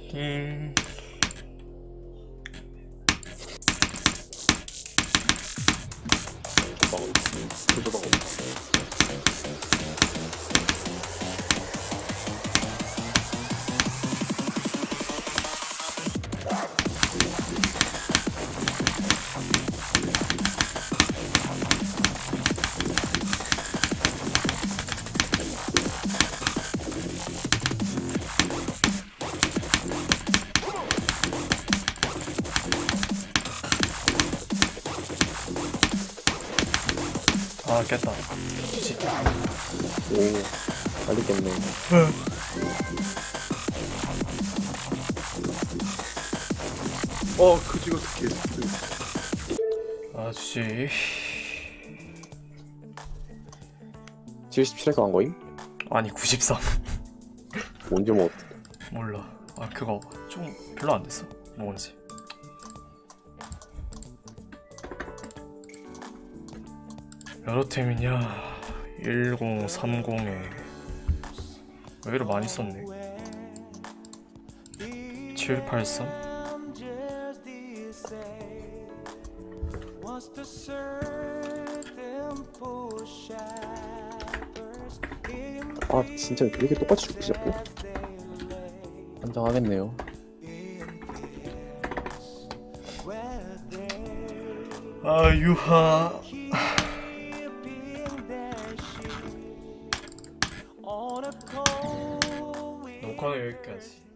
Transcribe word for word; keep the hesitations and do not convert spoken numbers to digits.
음... 아 깼다. 오 빨리 깼네. 어 그지가 어떻게 아저씨 칠십칠에서 간 거임? 아니 구십삼. 언제 먹었? 몰라. 아 그거 좀 별로 안 됐어 먹은지. 여러 템이냐? 천삼십에 의외로 많이 썼네. 칠백팔십삼? 아 진짜 왜 이렇게 똑같이 죽지 자꾸? 환장하겠네요. 아 유하. 녹화는 여기까지.